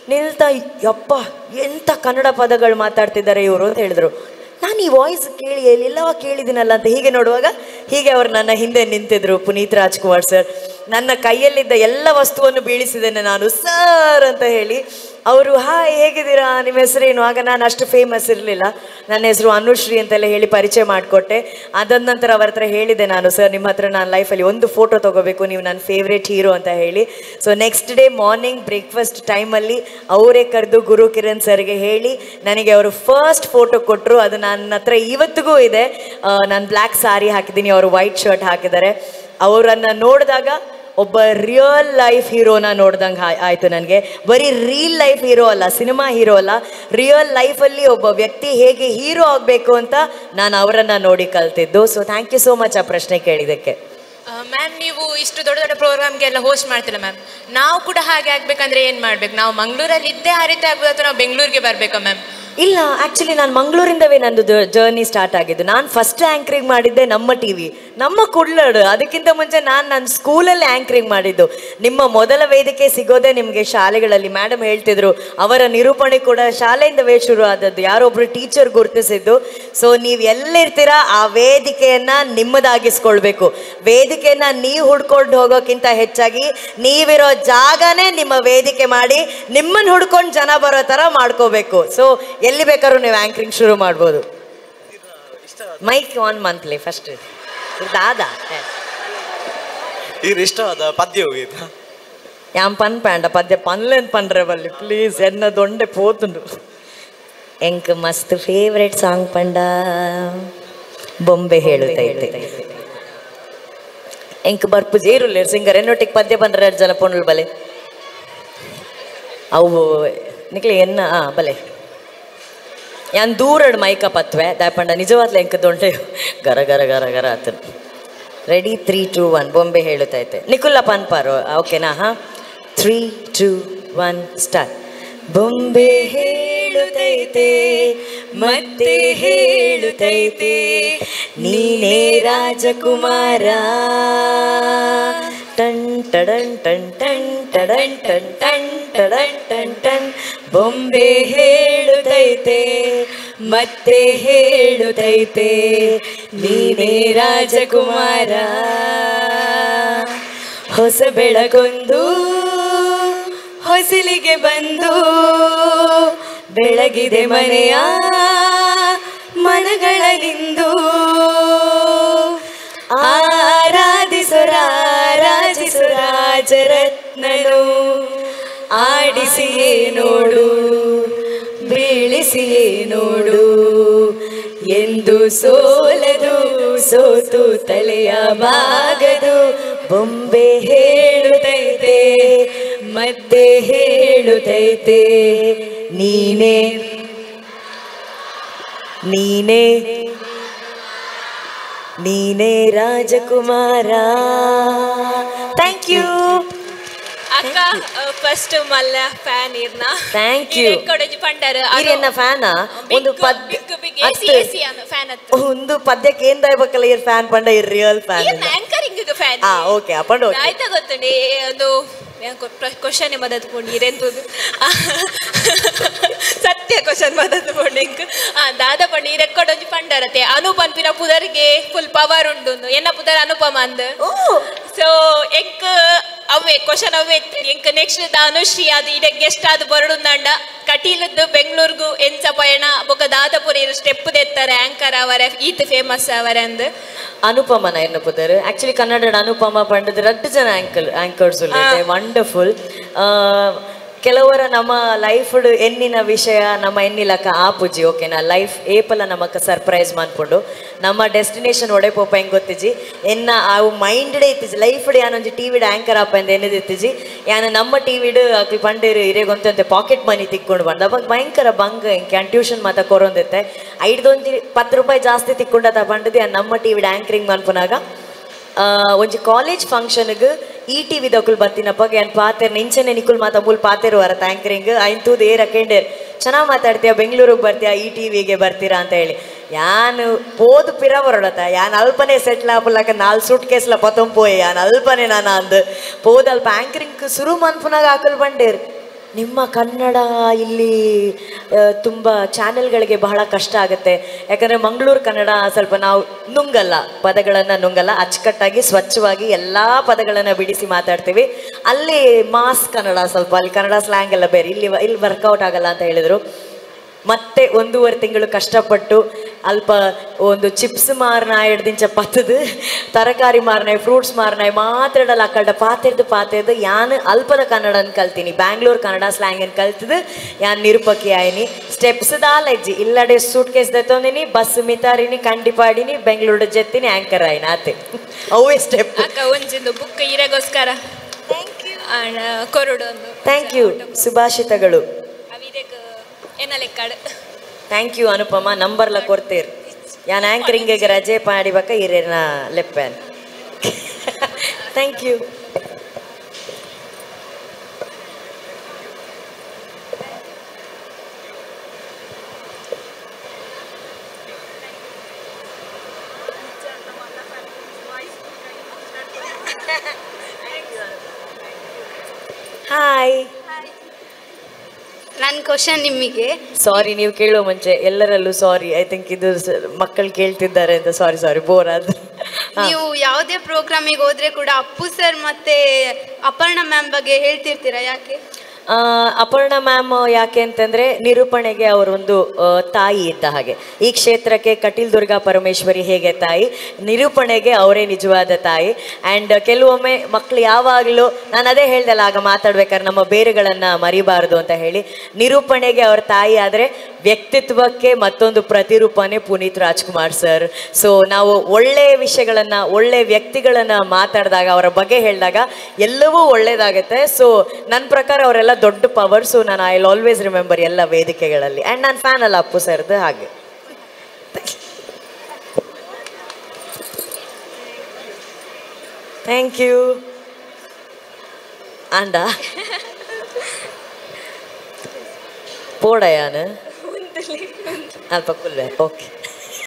ನಿಲ್ತಾ ಯಪ್ಪ ಎಂಥ ಕನ್ನಡ ಪದಗಳು ಮಾತಾಡ್ತಿದ್ದಾರೆ ಇವರು ಅಂತ ಹೇಳಿದ್ರು. ನಾನು ಈ ವಾಯ್ಸ್ ಕೇಳಿ ಎಲ್ಲೆಲ್ಲವ ಕೇಳಿದ್ದೀನಲ್ಲ ಅಂತ ಹೀಗೆ ನೋಡುವಾಗ ಹೀಗೆ ಅವರು ನನ್ನ ಹಿಂದೆ ನಿಂತಿದ್ರು ಪುನೀತ್ ರಾಜ್ಕುಮಾರ್ ಸರ್. ನನ್ನ ಕೈಯಲ್ಲಿದ್ದ ಎಲ್ಲ ವಸ್ತುವನ್ನು ಬೀಳಿಸಿದ್ದೇನೆ ನಾನು ಸರ್ ಅಂತ ಹೇಳಿ. ಅವರು ಹಾಯ್ ಹೇಗಿದ್ದೀರಾ, ನಿಮ್ಮ ಹೆಸರೇನು? ಆಗ ನಾನು ಅಷ್ಟು ಫೇಮಸ್ ಇರಲಿಲ್ಲ, ನನ್ನ ಹೆಸರು ಅನುಶ್ರೀ ಅಂತೆಲ್ಲ ಹೇಳಿ ಪರಿಚಯ ಮಾಡಿಕೊಟ್ಟೆ. ಅದಾದ ನಂತರ ಅವ್ರ ಹತ್ರ ಹೇಳಿದೆ ನಾನು, ಸರ್ ನಿಮ್ಮ ಹತ್ರ ನಾನು ಲೈಫಲ್ಲಿ ಒಂದು ಫೋಟೋ ತೊಗೋಬೇಕು, ನೀವು ನನ್ನ ಫೇವ್ರೇಟ್ ಹೀರೋ ಅಂತ ಹೇಳಿ. So next day morning breakfast ಟೈಮಲ್ಲಿ ಅವರೇ ಕರೆದು ಗುರು ಕಿರಣ್ ಸರ್ಗೆ ಹೇಳಿ ನನಗೆ ಅವರು ಫಸ್ಟ್ ಫೋಟೋ ಕೊಟ್ಟರು. ಅದು ನನ್ನ ಹತ್ರ ಇವತ್ತಿಗೂ ಇದೆ. ನಾನು ಬ್ಲ್ಯಾಕ್ ಸಾರಿ ಹಾಕಿದ್ದೀನಿ, ಅವರು ವೈಟ್ ಶರ್ಟ್ ಹಾಕಿದ್ದಾರೆ. ಅವರನ್ನು ನೋಡಿದಾಗ ಒಬ್ಬ ರಿಯಲ್ ಲೈಫ್ ಹೀರೋನ ನೋಡ್ದಂಗೆ ಆಯಿತು ನನಗೆ. ಬರೀ ರೀಲ್ ಲೈಫ್ ಹೀರೋ ಅಲ್ಲ, ಸಿನಿಮಾ ಹೀರೋ ಅಲ್ಲ, ರಿಯಲ್ ಲೈಫಲ್ಲಿ ಒಬ್ಬ ವ್ಯಕ್ತಿ ಹೇಗೆ ಹೀರೋ ಆಗಬೇಕು ಅಂತ ನಾನು ಅವರನ್ನು ನೋಡಿ ಕಲ್ತಿದ್ದು. So thank you so much ಆ ಪ್ರಶ್ನೆ ಕೇಳಿದ್ದಕ್ಕೆ. ಮ್ಯಾಮ್, ನೀವು ಇಷ್ಟು ದೊಡ್ಡ ದೊಡ್ಡ ಪ್ರೋಗ್ರಾಮ್ಗೆಲ್ಲ ಹೋಸ್ಟ್ ಮಾಡ್ತಿಲ್ಲ ಮ್ಯಾಮ್, ನಾವು ಕೂಡ ಹಾಗೆ ಆಗ್ಬೇಕಂದ್ರೆ ಏನು ಮಾಡ್ಬೇಕು? ನಾವು ಮಂಗಳೂರಲ್ಲಿ ಇದ್ದೇ ಆ ರೀತಿ ಆಗ್ಬೋದು ಅಥವಾ ನಾವು ಬೆಂಗಳೂರಿಗೆ ಬರಬೇಕಾ ಮ್ಯಾಮ್? ಇಲ್ಲ, ಆ್ಯಕ್ಚುಲಿ ನಾನು ಮಂಗಳೂರಿಂದವೇ ನಂದು ಜರ್ನಿ ಸ್ಟಾರ್ಟ್ ಆಗಿದ್ದು. ನಾನು ಫಸ್ಟ್ ಆ್ಯಂಕರಿಂಗ್ ಮಾಡಿದ್ದೆ ನಮ್ಮ ಟಿ ವಿ, ನಮ್ಮ ಕುಡ್ಲಡು. ಅದಕ್ಕಿಂತ ಮುಂಚೆ ನಾನು ನನ್ನ ಸ್ಕೂಲಲ್ಲಿ ಆ್ಯಂಕರಿಂಗ್ ಮಾಡಿದ್ದು. ನಿಮ್ಮ ಮೊದಲ ವೇದಿಕೆ ಸಿಗೋದೇ ನಿಮಗೆ ಶಾಲೆಗಳಲ್ಲಿ. ಮೇಡಮ್ ಹೇಳ್ತಿದ್ರು ಅವರ ನಿರೂಪಣೆ ಕೂಡ ಶಾಲೆಯಿಂದವೇ ಶುರು ಆದದ್ದು, ಯಾರೊಬ್ಬರು ಟೀಚರ್ ಗುರುತಿಸಿದ್ದು. ಸೊ ನೀವು ಎಲ್ಲಿರ್ತೀರಾ ಆ ವೇದಿಕೆಯನ್ನು ನಿಮ್ಮದಾಗಿಸ್ಕೊಳ್ಬೇಕು. ವೇದಿಕೆಯನ್ನು ನೀವು ಹುಡ್ಕೊಂಡು ಹೋಗೋಕ್ಕಿಂತ ಹೆಚ್ಚಾಗಿ ನೀವಿರೋ ಜಾಗನೇ ನಿಮ್ಮ ವೇದಿಕೆ ಮಾಡಿ ನಿಮ್ಮನ್ನು ಹುಡ್ಕೊಂಡು ಜನ ಬರೋ ಥರ ಮಾಡ್ಕೋಬೇಕು. ಸೊ ಎಲ್ಲಿ ಬೇಕಾದ್ರೂ ನೀವು ಆ್ಯಂಕರಿಂಗ್ ಶುರು ಮಾಡ್ಬೋದು. ಮೈಕ್ ಆನ್ ಮಂತ್ಲಿ ಫಸ್ಟ್ ದಾದ ಇಷ್ಟವಾದ ಪದ್ಯ ಯಾನ್ ಪನ್ ಪ್ಯಾಂಡ ಪದ್ಯ ಪನ್ಲೇನ್ ಪನ್ರೆ ಬಲ್ಲಿ ಪ್ಲೀಸ್ ಎನ್ನ ದೊಂಡೆ ಪೋತುಂಡು. ಎಂಕ್ ಮಸ್ತ್ ಫೇವ್ರೇಟ್ ಸಾಂಗ್ ಪಂಡ ಬೊಂಬೆ ಹೇಳುತ್ತೈತೆ. ಎಂಕ್ ಬರ್ಪು ಜೇರುಲ್ಲ ಸಿಂಗರ್ ಎನ್ನೊಟ್ಟಿಗೆ ಪದ್ಯ ಬಂದ್ರೆ ಎರಡು ಜನ ಪೊಂಡ್ಲು ಬಲೆ ಅವು ನಿಕ್ಲಿ ಎನ್ನ ಆ ಬಲೆ ಯಾನ್ ದೂರಡು ಮೈಕ ಪತ್ವೆ ದಾಪಂಡ ನಿಜವಾದ್ಲ ಎಂಕ ದೊಂಡೆ ಗರ ಗರ ಗರ ಗರ ಆತ. ರೆಡಿ, ತ್ರೀ ಟೂ ಒನ್ ಬೊಂಬೆ ಹೇಳುತ್ತೈತೆ. ನಿಕುಲ್ಲ ಪನ್ಪಾರು ಓಕೆನಾ? ಹಾ, ತ್ರೀ ಟೂ ಒನ್ ಸ್ಟಾರ್ಟ್. ಬೊಂಬೆ ಹೇಳುತ್ತೈತೆ ಮತ್ತೆ ಹೇಳುತ್ತೈತೆ ನೀನೇ ರಾಜಕುಮಾರ. ಟನ್ ಟಡನ್ ಟನ್ ಟನ್ ಟಡನ್ ಟನ್ ಟನ್ ಟಡನ್ ಟನ್ ಟನ್. ಬೊಂಬೆ ಹೇಳುತ್ತೈತೆ ಮತ್ತೆ ಹೇಳುತ್ತೈತೆ ನೀನೇ ರಾಜಕುಮಾರ. ಹೊಸ ಬೆಳಗೊಂದು ಹೊಸಲಿಗೆ ಬಂದು ಬೆಳಗಿದೆ ಮನೆಯ ಮನಗಳಲ್ಲಿಂದು. ಆರಾಧಿಸುರಾರಾಜಿಸುರಾಜರತ್ನನು ಆಡಿಸಿಯೇ ನೋಡು ಬೀಳಿಸಿಯೇ ನೋಡು ಎಂದು ಸೋಲದು ಸೋತು ತಲೆಯ ಬಾಗದು. ಬೊಂಬೆ ಹೇಳುತ್ತೈತೆ ಮತ್ತೆ ಹೇಳುತ್ತೈತೆ ನೀನೇ ನೀನೇ ನೀನೇ ರಾಜಕುಮಾರ. ಥ್ಯಾಂಕ್ ಯು ಅಕ್ಕ. ಫಸ್ಟ್ ಮಲ್ಲ ಫ್ಯಾನ್ ಇರ್ನ ಥ್ಯಾಂಕ್ ಯು ಪಂಡರ್ ಇರೆನ್ನ ಫ್ಯಾನ ಒಂದು ಪದ್ಯ ಒಂದು ಪದ್ಯಕ್ಕೆ ಏನ್ ದಾಯ್ಬೇಕಲ್ಲ ಇರ್ ಫ್ಯಾನ್ ಪಂಡ ಇರ್ ರಿಯಲ್ ಫ್ಯಾನ್ ಆಂಕರಿಂಗ್ ಫ್ಯಾನ್. ಹಾ ಓಕೆ ಅಪಂಡ ಆಯ್ತಾ ಗೊತ್ತುಂಡಿ ಒಂದು ಕ್ವಶನ್ ಮದತ್ಕೊಂಡು ಇರೆಂತದ್ದು ಸತ್ಯ ಕ್ವಶನ್ ಮದತ್ಕೊಂಡು ಇಂಕ್ ದಾದ ಪಂಡ ಈ ರೆಕಾರ್ಡ್ ಒಂಜಿ ಪಂಡರತೆ ಅನುಪನ್ ಪಿನ ಪುದರ್ಗೆ ಫುಲ್ ಪವರ್ ಉಂಡು ಎನ್ನ ಪುದರ್ ಅನುಪಮ ಅಂದ್. ಸೊ ಎಂಕ್ ಅವೇ ಕ್ವಶನ್ ಅವೇ ಎಂಕ್ ನೆಕ್ಸ್ಟ್ ಧನುಶ್ರೀ ಅದು ಇಡ ಗೆಸ್ಟ್ ಅದು ಬರಡುಂದಂಡ ಕಟೀಲದ್ದು ಬೆಂಗಳೂರಿಗೂ ಎಂಚ ಪಯಣ ಬೊಕ ದಾದಪುರ ಇರು ಸ್ಟೆಪ್ ದೆತ್ತಾರೆ ಆಂಕರ್ ಅವರ ಈತ್ ಫೇಮಸ್ ಅವರ ಅಂದ್. ಅನುಪಮನ ಎನ್ನ ಪುದರ್ ಆಕ್ಚುಲಿ ಕನ್ನಡ ಅನುಪಮ ಪಂಡದ ರಡ್ಡು ಜನ ಆಂಕರ್ ಆಂಕರ್ಸ್ ವಂಡರ್ಫುಲ್. ಕೆಲವರ ನಮ್ಮ ಲೈಫ್ ಎನ್ನಿನ ವಿಷಯ ನಮ್ಮ ಎನ್ನಿಲಕ ಆಪುಜಿ ಓಕೆನಾ ಲೈಫ್ ಏಪಲ ನಮಕ್ ಸರ್ಪ್ರೈಸ್ ಮಾಡ್ಕೊಂಡು ನಮ್ಮ ಡೆಸ್ಟಿನೇಷನ್ ಒಡೆ ಪೋಪ ಹೆಂಗೆ ಗೊತ್ತಿಜಿ ಎನ್ನ ಅವು ಮೈಂಡ್ಡೇ ಇತ್ತಿಜಿ ಲೈಫ್ ಯಾನೊಂಜಿ ಟಿ ವಿಡ್ ಆ್ಯಂಕರ್ ಆಪ ಅಂತ ಎನ್ನದು ಇತ್ತಿಜಿ ಯಾನ ನಮ್ಮ ಟಿ ವಿಡ್ ಅಕ್ಲಿ ಪಂಡೇರು ಇರೇಗೊಂತೆ ಪಾಕೆಟ್ ಮನಿ ತಿಕ್ಕೊಂಡು ಬಂದ ಅವಾಗ ಭಯಂಕರ ಬಂಗ ಕ್ಯಾನ್ ಟ್ಯೂಷನ್ ಮಾತ ಕೊರೊಂದಿತ್ತೆ ಐದೊಂಜಿ ಪತ್ತು ರೂಪಾಯಿ ಜಾಸ್ತಿ ತಿಕ್ಕೊಂಡ ಪಂಡದು ಯಾನ್ ನಮ್ಮ ಟಿ ವಿಡ್ ಆ್ಯಂಕರಿಂಗ್ ಮನ್ಪುನಾಗ ಒಂಜಿ ಕಾಲೇಜ್ ಫಂಕ್ಷನ್ಗೆ ಈ ಟಿ ವಿ ದಕ್ಕುಲ್ ಬರ್ತೀನಪ್ಪ ಏನು ಪಾತೇರ್ ನಿಂಚನೆ ನಿಕುಲ್ ಮಾತ ಮೂಲ್ ಪಾತೇರು ವರ ಆ್ಯಂಕರಿಂಗ್ ಆಯ್ತುದು ಏರ್ ಅಕೇಂಡೇರ್ ಚೆನ್ನಾಗಿ ಮಾತಾಡ್ತೀಯ ಬೆಂಗಳೂರಿಗೆ ಬರ್ತೀಯಾ ಈ ಟಿ ವಿಗೆ ಬರ್ತೀರಾ ಅಂತ ಹೇಳಿ ಯಾನು ಪೋದು ಪಿರ ಬರೋಡತ್ತ ಯಾನ್ ಅಲ್ಪನೆ ಸೆಟ್ಲ್ ಆಪುಲ್ಲಕ ನಾಲ್ ಸೂಟ್ ಕೇಸ್ಲ ಪತಂಪೋಯ್ ಯಾನ್ ಅಲ್ಪನೆ ನಾನು ಅಂದ್ ಪೋದು ಅಲ್ಪ ಆ್ಯಂಕರಿಂಗ್ ಶುರು ಮನ್ಪುನಾಗ ಹಾಕಲ್ ಬಂಡೇರ್ ನಿಮ್ಮ ಕನ್ನಡ ಇಲ್ಲಿ ತುಂಬ ಚಾನೆಲ್ಗಳಿಗೆ ಬಹಳ ಕಷ್ಟ ಆಗುತ್ತೆ, ಯಾಕಂದರೆ ಮಂಗಳೂರು ಕನ್ನಡ ಸ್ವಲ್ಪ ನಾವು ನುಂಗಲ್ಲ, ಪದಗಳನ್ನು ನುಂಗಲ್ಲ, ಅಚ್ಚುಕಟ್ಟಾಗಿ ಸ್ವಚ್ಛವಾಗಿ ಎಲ್ಲ ಪದಗಳನ್ನು ಬಿಡಿಸಿ ಮಾತಾಡ್ತೀವಿ. ಅಲ್ಲಿ ಮಾಸ್ ಕನ್ನಡ ಸ್ವಲ್ಪ, ಅಲ್ಲಿ ಕನ್ನಡ ಸ್ಲ್ಯಾಂಗ್ ಎಲ್ಲ ಬೇರೆ, ಇಲ್ಲಿ ಇಲ್ಲಿ ವರ್ಕೌಟ್ ಆಗಲ್ಲ ಅಂತ ಹೇಳಿದರು. ಮತ್ತೆ ಒಂದೂವರೆ ತಿಂಗಳು ಕಷ್ಟಪಟ್ಟು ಅಲ್ಪ ಒಂದು ಚಿಪ್ಸ್ ಮಾರನಾಯ ಹಿಡ್ದಿಂಚ ಪತ್ತದು ತರಕಾರಿ ಮಾರನಾಯ ಫ್ರೂಟ್ಸ್ ಮಾರನಾಯ ಮಾತಾಡಲ್ಲ ಅಕ್ಕಡ ಪಾತಿರ್ದು ಪಾತಿರ್ದು ಯಾನ್ ಅಲ್ಪದ ಕನ್ನಡನ ಕಲ್ತೀನಿ, ಬ್ಯಾಂಗ್ಳೂರ್ ಕನ್ನಡ ಸ್ಲ್ಯಾಂಗನ್ನು ಕಲ್ತದು ಯಾನ್ ನಿರೂಪಕಿ ಆಯ್ನಿ. ಸ್ಟೆಪ್ಸ್ ದಾಲಜ್ಜಿ ಇಲ್ಲಡೆ ಸೂಟ್ ಕೇಸ್ ದತ್ತೊಂದಿನಿ, ಬಸ್ ಮಿತಾರಿನಿ, ಕಂಡಿಪಾಡಿನಿ, ಬೆಂಗಳೂರು ಜೆತ್ತಿನಿ, ಆ್ಯಂಕರ್ ಆಯ್ನ ಆತೆ ಅವೇ ಸ್ಟೆಪ್. ಅಕ್ಕ ಒಂಜಿಂದು ಬುಕ್ ಇರಗೋಸ್ಕರ ಕೊರಡೊಂದು ಥ್ಯಾಂಕ್ ಯು. ಸುಭಾಷಿತಗಳು ಎನ್ನ ಲೆಕ್ಕಾಡು. ಥ್ಯಾಂಕ್ ಯು ಅನುಪಮ. ನಂಬರ್ಲ ಕೊಡ್ತೀರಿ ಯಾನ್ ಆ್ಯಂಕರಿಂಗಿಗೆ ರಜೆ ಪಾಡಿಬೇಕ ಇರೇನ ಲೆಪ್ಪನ್. Thank you. ಹಾಯ್. ನನ್ನ ಕ್ವಶನ್ ನಿಮಗೆ. ಸಾರಿ, ನೀವು ಕೇಳುವ ಮುಂಚೆ ಎಲ್ಲರಲ್ಲೂ ಸಾರಿ. ಐ ಥಿಂಕ್ ಇದು ಮಕ್ಕಳು ಕೇಳ್ತಿದ್ದಾರೆ ಅಂತ. ಸಾರಿ ಸಾರಿ ಬೋರ್ ಆದ್ರೆ. ನೀವು ಯಾವುದೇ ಪ್ರೋಗ್ರಾಮಿಗೆ ಹೋದ್ರೆ ಕೂಡ ಅಪ್ಪು ಸರ್ ಮತ್ತೆ ಅಪರ್ಣ ಮ್ಯಾಮ್ ಬಗ್ಗೆ ಹೇಳ್ತಿರ್ತೀರಾ, ಯಾಕೆ? ಅಪರ್ಣ ಮ್ಯಾಮ್ ಯಾಕೆ ಅಂತಂದರೆ ನಿರೂಪಣೆಗೆ ಅವರೊಂದು ತಾಯಿ ಇದ್ದ ಹಾಗೆ. ಈ ಕ್ಷೇತ್ರಕ್ಕೆ ಕಟೀಲ್ ದುರ್ಗಾ ಪರಮೇಶ್ವರಿ ಹೇಗೆ ತಾಯಿ, ನಿರೂಪಣೆಗೆ ಅವರೇ ನಿಜವಾದ ತಾಯಿ. ಆ್ಯಂಡ್ ಕೆಲವೊಮ್ಮೆ ಮಕ್ಕಳು ಯಾವಾಗಲೂ, ನಾನು ಅದೇ ಹೇಳ್ದಲ್ಲ ಆಗ ಮಾತಾಡ್ಬೇಕಾದ್ರೆ, ನಮ್ಮ ಬೇರುಗಳನ್ನು ಮರಿಬಾರ್ದು ಅಂತ ಹೇಳಿ, ನಿರೂಪಣೆಗೆ ಅವ್ರ ತಾಯಿ ಆದರೆ ವ್ಯಕ್ತಿತ್ವಕ್ಕೆ ಮತ್ತೊಂದು ಪ್ರತಿರೂಪನೇ ಪುನೀತ್ ರಾಜ್ಕುಮಾರ್ ಸರ್. ಸೊ ನಾವು ಒಳ್ಳೆಯ ವಿಷಯಗಳನ್ನು, ಒಳ್ಳೆಯ ವ್ಯಕ್ತಿಗಳನ್ನು ಮಾತಾಡಿದಾಗ, ಅವರ ಬಗ್ಗೆ ಹೇಳಿದಾಗ ಎಲ್ಲವೂ ಒಳ್ಳೆಯದಾಗುತ್ತೆ. ಸೊ ನನ್ನ ಪ್ರಕಾರ ಅವರೆಲ್ಲ ದೊಡ್ಡ ಪವರ್. ಸೊ ನಾನು ಐ ವಿಲ್ ಆಲ್ವೇಸ್ ರಿಮೆಂಬರ್ ಎಲ್ಲ ವೇದಿಕೆಗಳಲ್ಲಿ. ಆ್ಯಂಡ್ ನಾನು ಫ್ಯಾನ್ ಅಲ್ಲ ಅಪ್ಪು ಸರ್ದು, ಹಾಗೆ. Thank you. ಆಂಡ ಪೋಡಯಾನ ಅಲ್ಪ ಕುಲ್ವೆ. ಓಕೆ.